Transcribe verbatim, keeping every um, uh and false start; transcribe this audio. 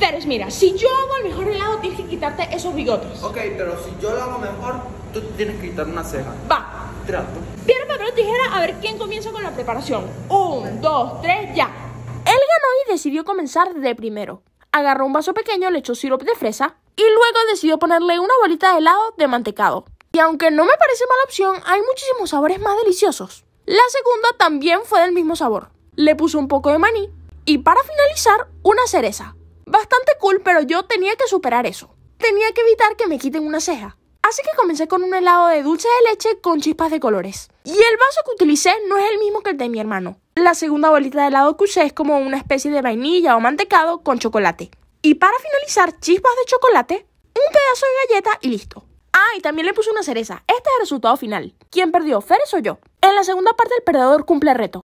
Feres, mira, si yo hago el mejor helado, tienes que quitarte esos bigotes. Ok, pero si yo lo hago mejor, tú tienes que quitar una ceja. Va. Trato. Piedra, papel o tijera, a ver quién comienza con la preparación. Un, dos, tres, ya. Él ganó y decidió comenzar de primero. Agarró un vaso pequeño, le echó sirope de fresa y luego decidió ponerle una bolita de helado de mantecado. Y aunque no me parece mala opción, hay muchísimos sabores más deliciosos. La segunda también fue del mismo sabor. Le puso un poco de maní y para finalizar, una cereza. Bastante cool, pero yo tenía que superar eso. Tenía que evitar que me quiten una ceja. Así que comencé con un helado de dulce de leche con chispas de colores. Y el vaso que utilicé no es el mismo que el de mi hermano. La segunda bolita de helado que usé es como una especie de vainilla o mantecado con chocolate. Y para finalizar, chispas de chocolate, un pedazo de galleta y listo. Ah, y también le puse una cereza. Este es el resultado final. ¿Quién perdió, Feres o yo? En la segunda parte, el perdedor cumple reto.